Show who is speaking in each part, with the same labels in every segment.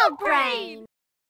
Speaker 1: Dog Brain.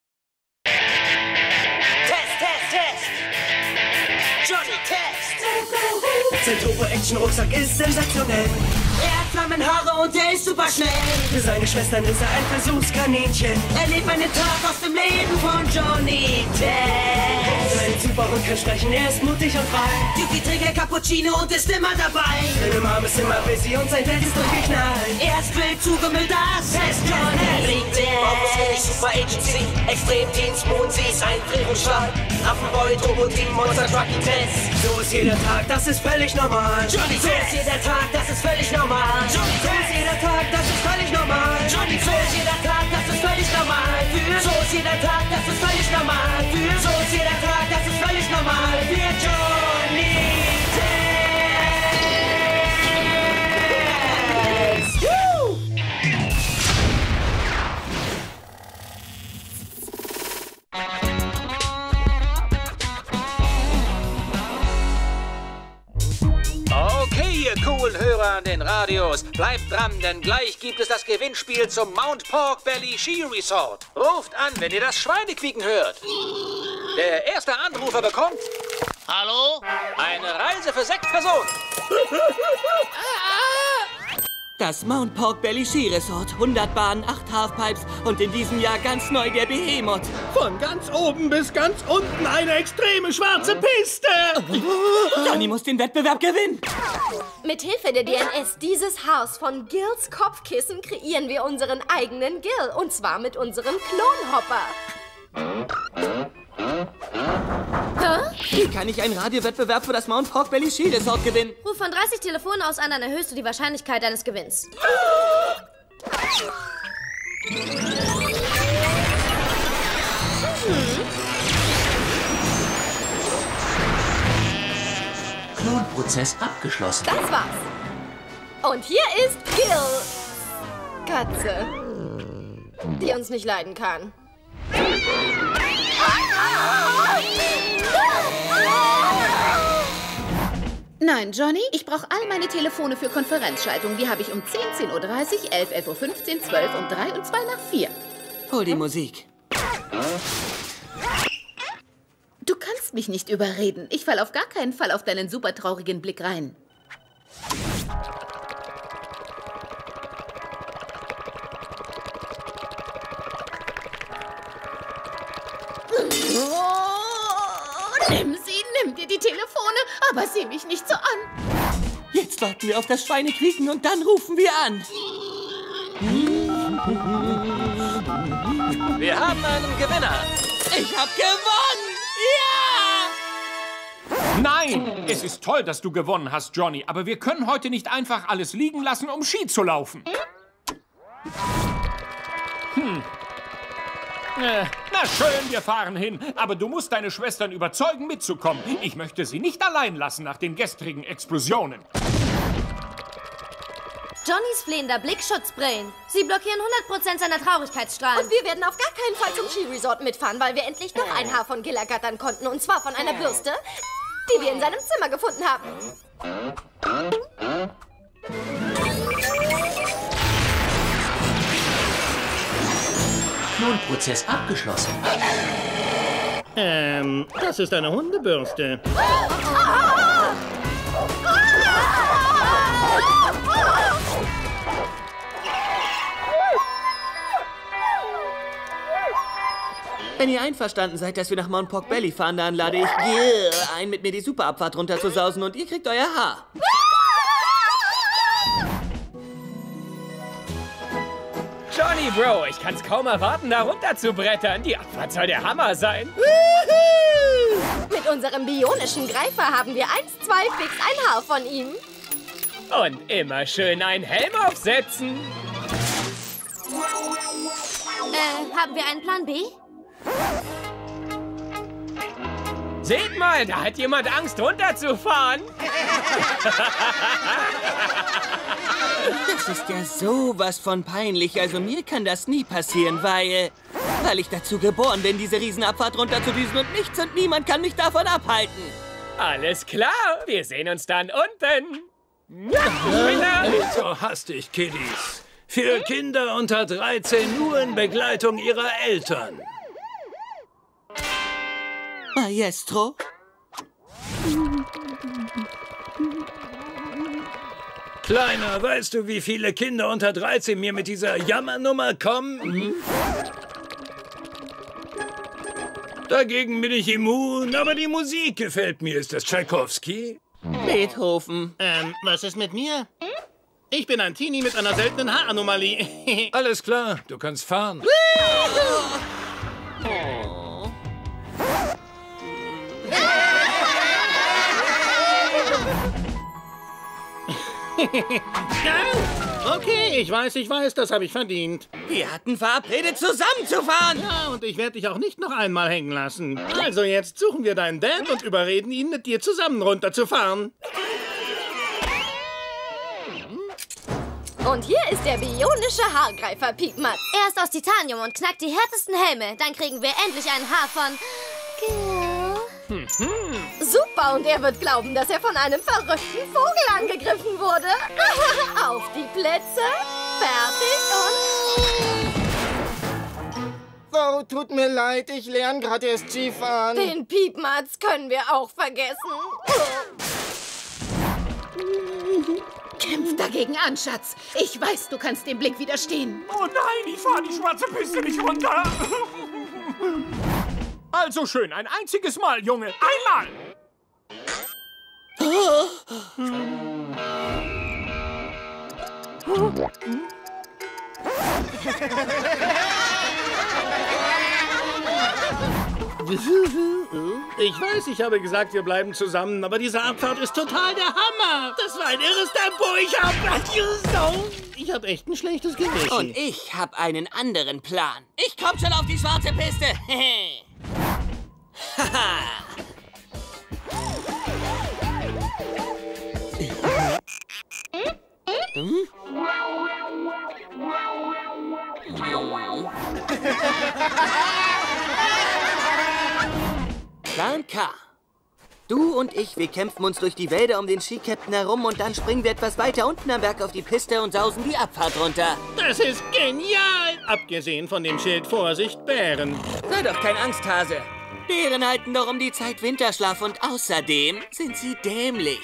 Speaker 2: Test! Johnny, Test!
Speaker 3: Sein Turbo-Action-Rucksack ist sensationell.
Speaker 2: Er hat Flammenhaare und er ist super schnell.
Speaker 3: Für seine Schwestern ist er ein Versuchskaninchen.
Speaker 2: Er lebt einen Tag aus dem Leben von Johnny Test.
Speaker 3: Sein Superhund kann sprechen, er ist mutig und frei.
Speaker 2: Yuki trinkt ein Cappuccino und ist immer dabei.
Speaker 3: Seine Mom ist immer busy und sein Dad ist durchgeknallt.
Speaker 2: Er ist wild zugemüllt, das ist Johnny Test. Super Agency, Extremdienst, Mond, sie ist Einfrierungsschlag. Affenboy, Turbo-Team, Monster Trucky Test.
Speaker 3: So ist jeder Tag, das ist völlig normal.
Speaker 2: Johnny Test. So ist jeder Tag, das ist völlig normal. Johnny
Speaker 3: So ist jeder Tag, das ist völlig normal.
Speaker 2: Johnny, so ist jeder Tag, das ist völlig normal. So ist jeder Tag, das ist völlig normal. So ist jeder Tag, das ist völlig normal. Für Johnny Test.
Speaker 4: Okay, ihr coolen Hörer an den Radios, bleibt dran, denn gleich gibt es das Gewinnspiel zum Mount Pork Belly Ski Resort. Ruft an, wenn ihr das Schweinequieken hört. Der erste Anrufer bekommt...
Speaker 5: Hallo?
Speaker 4: Eine Reise für 6 Personen.
Speaker 6: Das Mount Pork Belly Ski Resort. 100 Bahnen, 8 Halfpipes und in diesem Jahr ganz neu der Behemoth.
Speaker 7: Von ganz oben bis ganz unten eine extreme schwarze Piste.
Speaker 6: Johnny muss den Wettbewerb gewinnen.
Speaker 1: Mithilfe der DNS dieses Haus von Gills Kopfkissen kreieren wir unseren eigenen Gill. Und zwar mit unserem Klonhopper.
Speaker 6: Wie kann ich einen Radiowettbewerb für das Mount Pork Belly Ski Resort gewinnen?
Speaker 1: Ruf von 30 Telefonen aus an, dann erhöhst du die Wahrscheinlichkeit deines Gewinns.
Speaker 5: Klonprozess abgeschlossen.
Speaker 1: Das war's. Und hier ist Gil. Katze. Die uns nicht leiden kann.
Speaker 8: Nein, Johnny, ich brauche all meine Telefone für Konferenzschaltung. Die habe ich um 10, 10:30 Uhr, 11, 11:15 Uhr, 12, um 3 und 2 nach 4.
Speaker 6: Hol die Musik.
Speaker 8: Du kannst mich nicht überreden. Ich fall auf gar keinen Fall auf deinen super traurigen Blick rein. Nimm dir die Telefone, aber sieh mich nicht so an.
Speaker 6: Jetzt warten wir auf das Schweinequieken und dann rufen wir an.
Speaker 4: Wir haben einen Gewinner.
Speaker 6: Ich hab gewonnen! Ja!
Speaker 7: Nein, es ist toll, dass du gewonnen hast, Johnny. Aber wir können heute nicht einfach alles liegen lassen, um Ski zu laufen. Na schön, wir fahren hin. Aber du musst deine Schwestern überzeugen, mitzukommen. Ich möchte sie nicht allein lassen nach den gestrigen Explosionen.
Speaker 1: Johnnys flehender Blick Schutzbrillen. Sie blockieren 100% seiner Traurigkeitsstrahlen. Und wir werden auf gar keinen Fall zum Skiresort mitfahren, weil wir endlich doch ein Haar von Gil ergattern konnten. Und zwar von einer Bürste, die wir in seinem Zimmer gefunden haben.
Speaker 5: Klonprozess abgeschlossen.
Speaker 7: Das ist eine Hundebürste.
Speaker 6: Wenn ihr einverstanden seid, dass wir nach Mount Pork Belly fahren, dann lade ich Gil ein, mit mir die Superabfahrt runter zu sausen und ihr kriegt euer Haar.
Speaker 9: Johnny, Bro, ich kann's kaum erwarten, da runter zu brettern. Die Abfahrt soll der Hammer sein.
Speaker 1: Mit unserem bionischen Greifer haben wir 1, 2 fix ein Haar von ihm.
Speaker 9: Und immer schön einen Helm aufsetzen.
Speaker 1: Haben wir einen Plan B?
Speaker 9: Seht mal, da hat jemand Angst, runterzufahren.
Speaker 6: Das ist ja sowas von peinlich. Also mir kann das nie passieren, weil ich dazu geboren bin, diese Riesenabfahrt runterzudüsen und nichts und niemand kann mich davon abhalten.
Speaker 9: Alles klar, wir sehen uns dann unten. Ja,
Speaker 10: So hastig, Kiddies. Für Kinder unter 13 nur in Begleitung ihrer Eltern.
Speaker 6: Maestro?
Speaker 10: Kleiner, weißt du, wie viele Kinder unter 13 mir mit dieser Jammernummer kommen? Dagegen bin ich immun, aber die Musik gefällt mir. Ist das Tchaikovsky?
Speaker 6: Beethoven.
Speaker 11: Was ist mit mir? Ich bin ein Teenie mit einer seltenen Haaranomalie.
Speaker 10: Alles klar, du kannst fahren.
Speaker 11: Okay, ich weiß, das habe ich verdient.
Speaker 6: Wir hatten verabredet, zusammenzufahren.
Speaker 11: Ja, und ich werde dich auch nicht noch einmal hängen lassen. Also jetzt suchen wir deinen Dad und überreden ihn, mit dir zusammen runterzufahren.
Speaker 1: Und hier ist der bionische Haargreifer Piepmatz. Er ist aus Titanium und knackt die härtesten Helme. Dann kriegen wir endlich ein Haar von Gil. Super, und er wird glauben, dass er von einem verrückten Vogel angegriffen wurde. Auf die Plätze, fertig und...
Speaker 12: Oh, tut mir leid, ich lerne gerade erst Skifahren.
Speaker 1: Den Piepmatz können wir auch vergessen.
Speaker 8: Kämpf dagegen an, Schatz. Ich weiß, du kannst dem Blick widerstehen.
Speaker 7: Oh nein, ich fahre die schwarze Piste nicht runter. Also schön, ein einziges Mal, Junge. Einmal!
Speaker 11: Ich weiß, ich habe gesagt, wir bleiben zusammen, aber diese Abfahrt ist total der Hammer. Das war ein irres Tempo. Ich hab echt ein schlechtes Gewissen.
Speaker 6: Und ich habe einen anderen Plan. Ich komm schon auf die schwarze Piste. Plan K. Du und ich, wir kämpfen uns durch die Wälder um den Skicaptain herum und dann springen wir etwas weiter unten am Berg auf die Piste und sausen die Abfahrt runter.
Speaker 11: Das ist genial! Abgesehen von dem Schild Vorsicht, Bären.
Speaker 6: Sei doch kein Angsthase. Bären halten doch um die Zeit Winterschlaf und außerdem sind sie dämlich.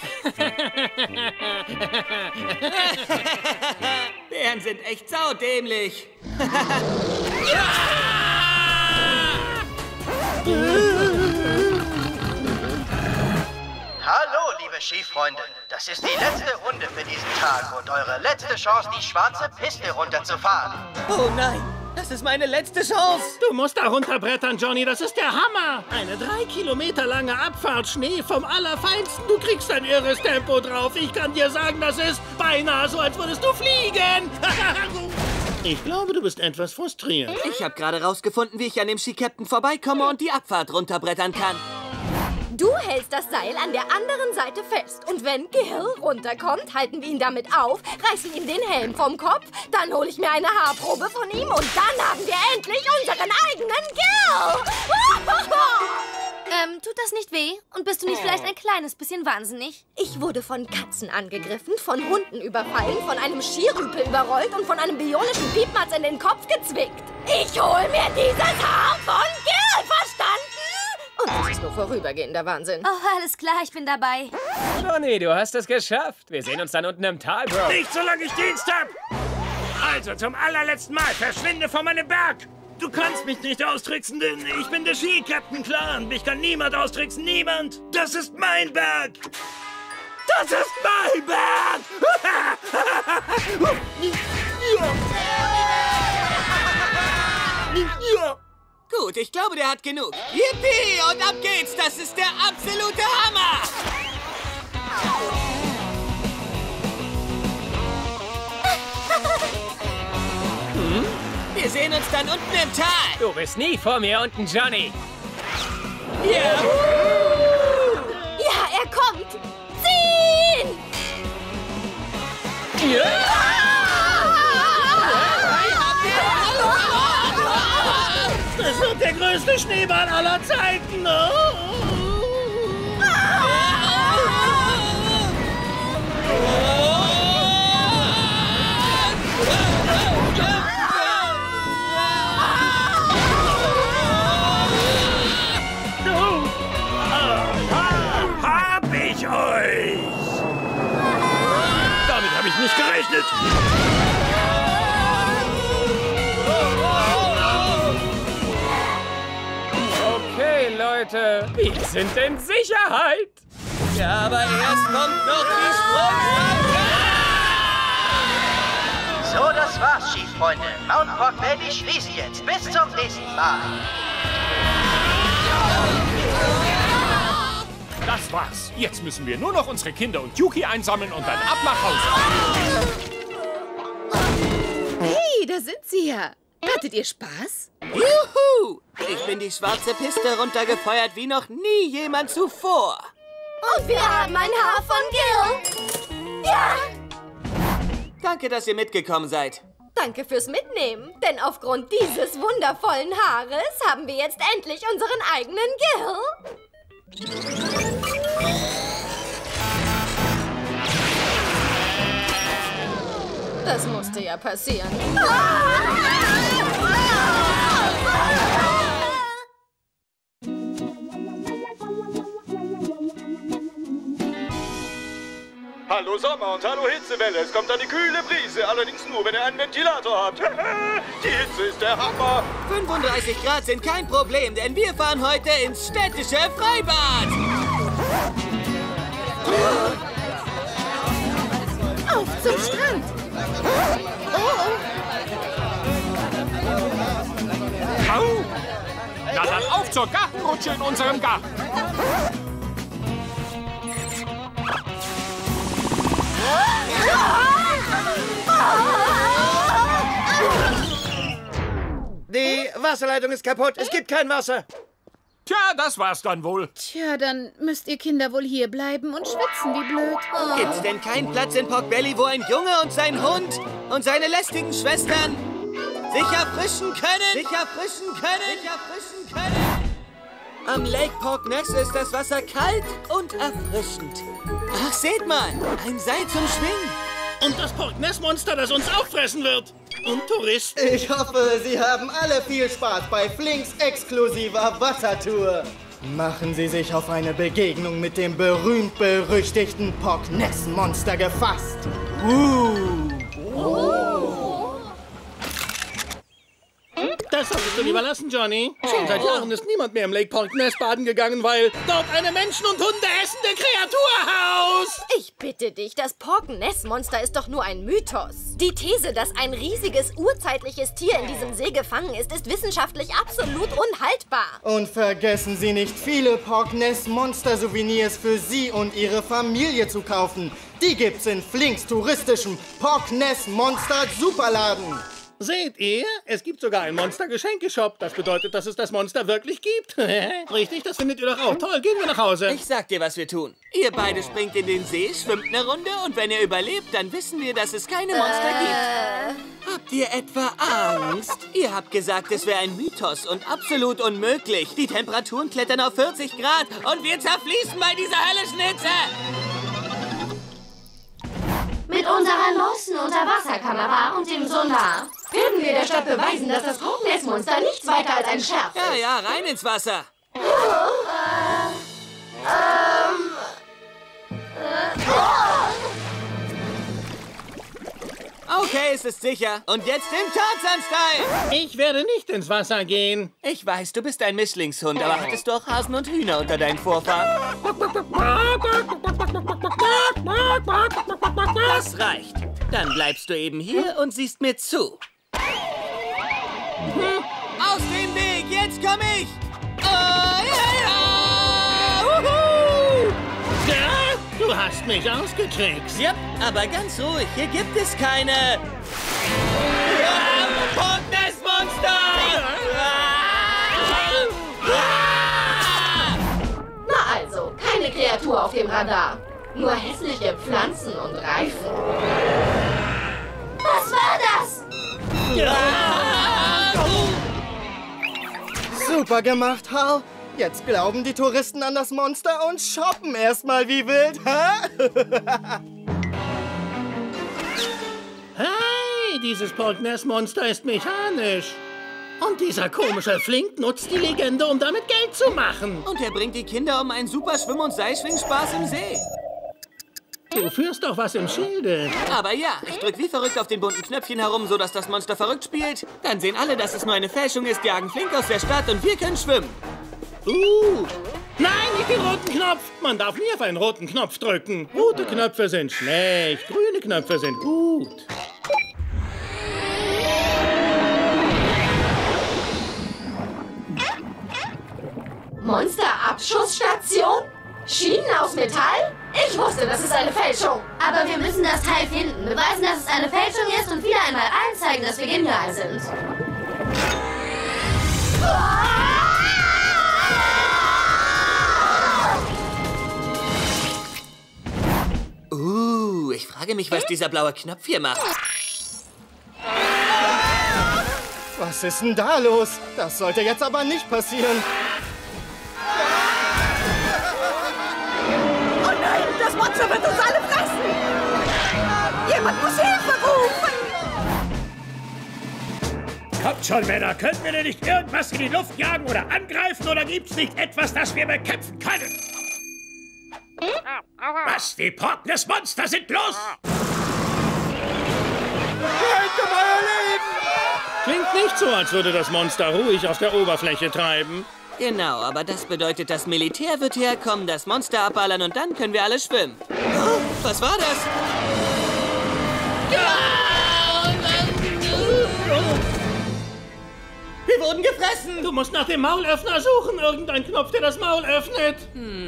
Speaker 6: Bären sind echt saudämlich.
Speaker 13: Hallo, liebe Skifreunde. Das ist die letzte Runde für diesen Tag und eure letzte Chance, die schwarze Piste runterzufahren.
Speaker 6: Oh nein, das ist meine letzte Chance.
Speaker 11: Du musst da runterbrettern, Johnny. Das ist der Hammer. Eine 3 Kilometer lange Abfahrt, Schnee vom Allerfeinsten. Du kriegst ein irres Tempo drauf. Ich kann dir sagen, das ist beinahe so, als würdest du fliegen. Ich glaube, du bist etwas frustriert.
Speaker 6: Ich habe gerade rausgefunden, wie ich an dem Skicaptain vorbeikomme und die Abfahrt runterbrettern kann.
Speaker 1: Du hältst das Seil an der anderen Seite fest. Und wenn Gil runterkommt, halten wir ihn damit auf, reißen ihm den Helm vom Kopf, dann hole ich mir eine Haarprobe von ihm und dann haben wir endlich unseren eigenen Gil! Tut das nicht weh? Und bist du nicht vielleicht ein kleines bisschen wahnsinnig? Ich wurde von Katzen angegriffen, von Hunden überfallen, von einem Skirüpel überrollt und von einem bionischen Piepmatz in den Kopf gezwickt. Ich hol mir dieses Haar von Gil, verstanden? Und das ist nur vorübergehender Wahnsinn. Oh, alles klar, ich bin dabei.
Speaker 9: Johnny, du hast es geschafft. Wir sehen uns dann unten im Tal, Bro.
Speaker 10: Nicht solange ich Dienst hab! Also zum allerletzten Mal, verschwinde von meinem Berg! Du kannst mich nicht austricksen, denn ich bin der Skicaptain, klar. Und mich kann niemand austricksen, niemand. Das ist mein Berg. Das ist mein Berg!
Speaker 6: Gut, ich glaube, der hat genug. Yippie! Und ab geht's! Das ist der absolute Hammer! Wir sehen uns dann unten im Tal.
Speaker 9: Du bist nie vor mir unten, Johnny.
Speaker 6: Yeah.
Speaker 1: Ja, er kommt. Ziehen!
Speaker 11: Das wird der größte Schneeball aller Zeiten.
Speaker 10: verschwindet.
Speaker 9: Okay, Leute, wir sind in Sicherheit.
Speaker 6: Ja, aber erst kommt noch die Sprungschanze.
Speaker 13: So, das war's, Skifreunde. Mount Pork Belly schließt jetzt. Bis zum nächsten Mal.
Speaker 7: Das war's. Jetzt müssen wir nur noch unsere Kinder und Yuki einsammeln und dann ab nach Hause.
Speaker 8: Hey, da sind Sie ja. Hattet ihr Spaß?
Speaker 6: Juhu! Ich bin die schwarze Piste runtergefeuert wie noch nie jemand zuvor.
Speaker 1: Und wir haben ein Haar von Gil. Ja!
Speaker 6: Danke, dass ihr mitgekommen seid.
Speaker 1: Danke fürs Mitnehmen, denn aufgrund dieses wundervollen Haares haben wir jetzt endlich unseren eigenen Gil. Das musste ja passieren.
Speaker 14: Hallo Sommer und hallo Hitzewelle. Es kommt eine kühle Brise, allerdings nur, wenn ihr einen Ventilator habt. Die Hitze ist der Hammer.
Speaker 6: 35 Grad sind kein Problem, denn wir fahren heute ins städtische Freibad.
Speaker 8: Auf zum Strand.
Speaker 7: Au! Na dann auf zur Gartenrutsche in unserem Garten.
Speaker 12: Die Wasserleitung ist kaputt. Es gibt kein Wasser.
Speaker 7: Tja, das war's dann wohl.
Speaker 8: Tja, dann müsst ihr Kinder wohl hier bleiben und schwitzen wie blöd.
Speaker 6: Gibt's denn keinen Platz in Pork Belly, wo ein Junge und sein Hund und seine lästigen Schwestern sich erfrischen können? Am Lake Pork Ness ist das Wasser kalt und erfrischend. Ach, seht mal, ein Seil zum Schwingen.
Speaker 11: Und das Pork Ness Monster, das uns auffressen wird. Und Touristen.
Speaker 12: Ich hoffe, Sie haben alle viel Spaß bei Flinks exklusiver Wassertour. Machen Sie sich auf eine Begegnung mit dem berühmt-berüchtigten Pork Ness Monster gefasst.
Speaker 11: Das solltest du lieber lassen, Johnny. Schon seit Jahren ist niemand mehr im Lake Pork Ness baden gegangen, weil dort eine Menschen- und Hunde essende Kreatur haust.
Speaker 1: Ich bitte dich, das Pork Ness Monster ist doch nur ein Mythos. Die These, dass ein riesiges, urzeitliches Tier in diesem See gefangen ist, ist wissenschaftlich absolut unhaltbar.
Speaker 12: Und vergessen Sie nicht, viele Pork Ness Monster Souvenirs für Sie und Ihre Familie zu kaufen. Die gibt's in Flinks touristischem Pork Ness Monster Superladen.
Speaker 11: Seht ihr? Es gibt sogar einen Monster-Geschenkeshop. Das bedeutet, dass es das Monster wirklich gibt. Richtig, das findet ihr doch auch toll. Gehen wir nach Hause.
Speaker 6: Ich sag dir, was wir tun. Ihr beide springt in den See, schwimmt eine Runde und wenn ihr überlebt, dann wissen wir, dass es keine Monster gibt. Habt ihr etwa Angst? Ihr habt gesagt, es wäre ein Mythos und absolut unmöglich. Die Temperaturen klettern auf 40 Grad und wir zerfließen bei dieser höllischen Hitze.
Speaker 1: Mit unserer neuesten Unterwasserkamera und dem Sonar werden wir der Stadt beweisen, dass das Pork Ness Monster nichts weiter als ein Scherz ist.
Speaker 6: Ja, rein ins Wasser. Okay, es ist sicher. Und jetzt im Tarzan-Style.
Speaker 11: Ich werde nicht ins Wasser gehen.
Speaker 6: Ich weiß, du bist ein Mischlingshund, aber hattest du auch Hasen und Hühner unter deinen Vorfahren? Das reicht. Dann bleibst du eben hier und siehst mir zu. Aus dem Weg, jetzt komm ich!
Speaker 11: Du hast mich ausgetrickst.
Speaker 6: Ja, aber ganz ruhig, hier gibt es keine... Pork Ness Monster!
Speaker 1: Na also, keine Kreatur auf dem Radar. Nur hässliche Pflanzen und Reifen. Was war das?
Speaker 12: Super gemacht, Hal. Jetzt glauben die Touristen an das Monster und shoppen erstmal wie wild.
Speaker 11: Hey, dieses Pork Ness Monster ist mechanisch. Und dieser komische Flink nutzt die Legende, um damit Geld zu machen.
Speaker 6: Und er bringt die Kinder um einen super Schwimm- und Seilschwingspaß im See.
Speaker 11: Du führst doch was im Schilde.
Speaker 6: Aber ja, ich drück wie verrückt auf den bunten Knöpfchen herum, sodass das Monster verrückt spielt. Dann sehen alle, dass es nur eine Fälschung ist, jagen flink aus der Stadt und wir können schwimmen.
Speaker 11: Nein, nicht den roten Knopf. Man darf nie auf einen roten Knopf drücken. Rote Knöpfe sind schlecht, grüne Knöpfe sind gut.
Speaker 1: Monster-Abschussstation? Schienen aus Metall? Ich wusste, das ist eine Fälschung. Aber wir müssen das Teil finden, beweisen, dass es eine Fälschung ist und wieder einmal allen zeigen, dass wir genial sind.
Speaker 6: Ich frage mich, was dieser blaue Knopf hier macht.
Speaker 12: Was ist denn da los? Das sollte jetzt aber nicht passieren.
Speaker 15: Oh nein, das Monster wird uns alle fressen! Jemand muss Hilfe rufen!
Speaker 10: Kommt schon, Männer, können wir denn nicht irgendwas in die Luft jagen oder angreifen oder gibt's nicht etwas, das wir bekämpfen können? Was, die Porkness Monster sind los?
Speaker 11: Rette euer Leben! Klingt nicht so, als würde das Monster ruhig auf der Oberfläche treiben.
Speaker 6: Genau, aber das bedeutet, das Militär wird herkommen, das Monster abballern und dann können wir alle schwimmen. Oh, was war das? Wir wurden gefressen!
Speaker 11: Du musst nach dem Maulöffner suchen. Irgendein Knopf, der das Maul öffnet.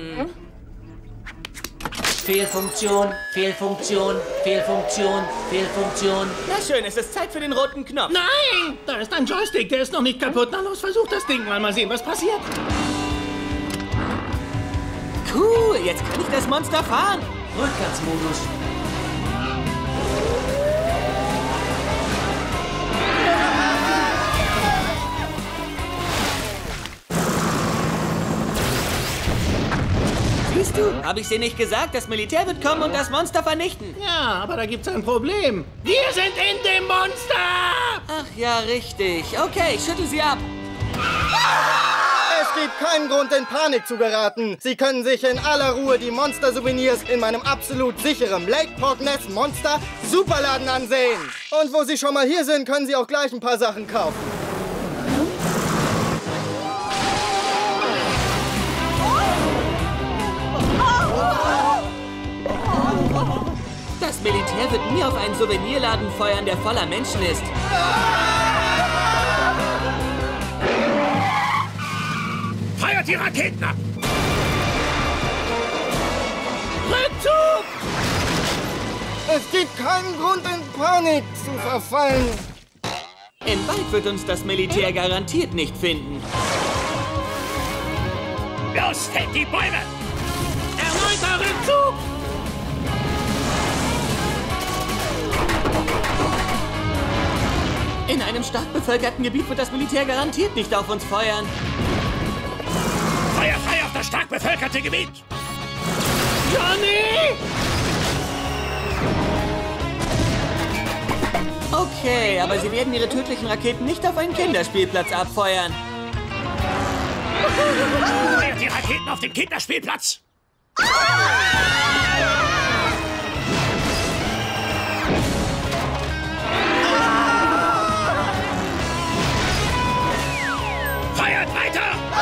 Speaker 5: Fehlfunktion, Fehlfunktion, Fehlfunktion, Fehlfunktion.
Speaker 6: Na schön, es ist Zeit für den roten Knopf.
Speaker 11: Nein! Da ist ein Joystick, der ist noch nicht kaputt. Na los, versuch das Ding mal sehen, was passiert.
Speaker 6: Cool, jetzt kann ich das Monster fahren.
Speaker 5: Rückwärtsmodus.
Speaker 6: Siehst du, habe ich dir nicht gesagt? Das Militär wird kommen und das Monster vernichten.
Speaker 11: Ja, aber da gibt's ein Problem. Wir sind in dem Monster!
Speaker 6: Ach ja, richtig. Okay, schüttel sie ab.
Speaker 12: Es gibt keinen Grund, in Panik zu geraten. Sie können sich in aller Ruhe die Monster-Souvenirs in meinem absolut sicheren Lake Porkness Monster Superladen ansehen. Und wo Sie schon mal hier sind, können Sie auch gleich ein paar Sachen kaufen.
Speaker 6: Das Militär wird nie auf einen Souvenirladen feuern, der voller Menschen ist.
Speaker 10: Feuert die Raketen ab!
Speaker 12: Rückzug! Es gibt keinen Grund, in Panik zu verfallen.
Speaker 6: In Wald wird uns das Militär garantiert nicht finden.
Speaker 10: Los, fällt die Bäume!
Speaker 11: Erneuter Rückzug!
Speaker 6: In einem stark bevölkerten Gebiet wird das Militär garantiert nicht auf uns feuern.
Speaker 10: Feuer frei auf das stark bevölkerte Gebiet!
Speaker 11: Johnny!
Speaker 6: Okay, aber sie werden ihre tödlichen Raketen nicht auf einen Kinderspielplatz abfeuern.
Speaker 10: Feuert die Raketen auf den Kinderspielplatz! Feuert weiter!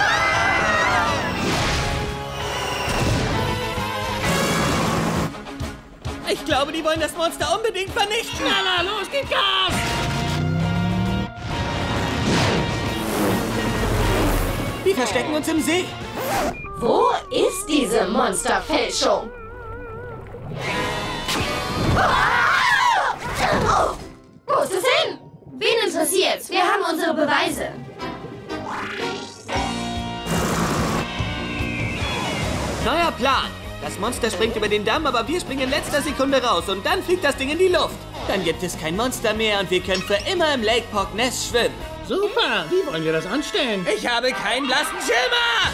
Speaker 6: Ich glaube, die wollen das Monster unbedingt vernichten.
Speaker 11: Schneller, los, gib Gas!
Speaker 6: Wir verstecken uns im See.
Speaker 1: Wo ist diese Monsterfälschung? Wo ist es hin? Wen interessiert's? Wir haben unsere Beweise.
Speaker 6: Neuer Plan. Das Monster springt über den Damm, aber wir springen in letzter Sekunde raus und dann fliegt das Ding in die Luft. Dann gibt es kein Monster mehr und wir können für immer im Lake Porkness schwimmen.
Speaker 11: Super, wie wollen wir das anstellen?
Speaker 6: Ich habe keinen blassen Schimmer!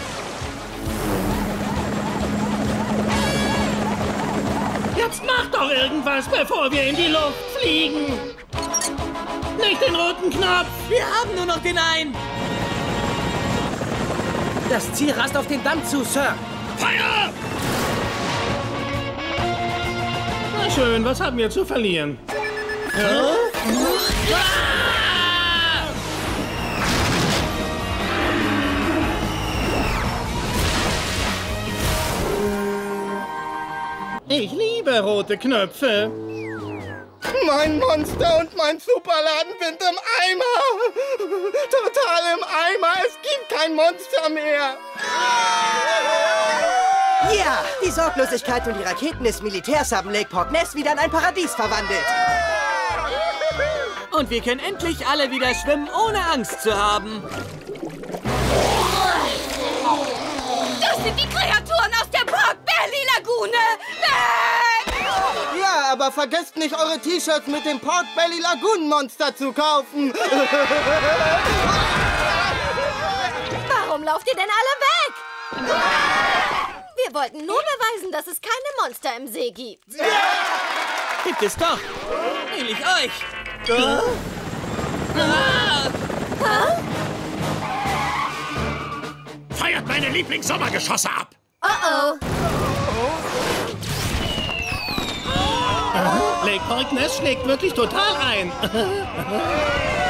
Speaker 11: Jetzt mach doch irgendwas, bevor wir in die Luft fliegen! Nicht den roten Knopf!
Speaker 6: Wir haben nur noch den einen!
Speaker 3: Das Ziel rast auf den Damm zu, Sir.
Speaker 10: Feuer!
Speaker 11: Na schön, was haben wir zu verlieren? Ich liebe rote Knöpfe.
Speaker 12: Mein Monster und mein Superladen sind im Eimer. Total im Eimer. Es gibt kein Monster mehr.
Speaker 16: Ja, die Sorglosigkeit und die Raketen des Militärs haben Lake Port Ness wieder in ein Paradies verwandelt.
Speaker 6: Und wir können endlich alle wieder schwimmen, ohne Angst zu haben.
Speaker 1: Das sind die Kreaturen aus der Pork Belly Lagune! Weg!
Speaker 12: Ja, aber vergesst nicht, eure T-Shirts mit dem Pork Belly Lagoon Monster zu kaufen.
Speaker 1: Warum lauft ihr denn alle weg? Wir wollten nur beweisen, dass es keine Monster im See gibt.
Speaker 6: Gibt es doch. Nämlich euch.
Speaker 10: Feiert meine Lieblings-Sommergeschosse ab!
Speaker 1: Oh.
Speaker 11: Lake Port Ness schlägt wirklich total ein.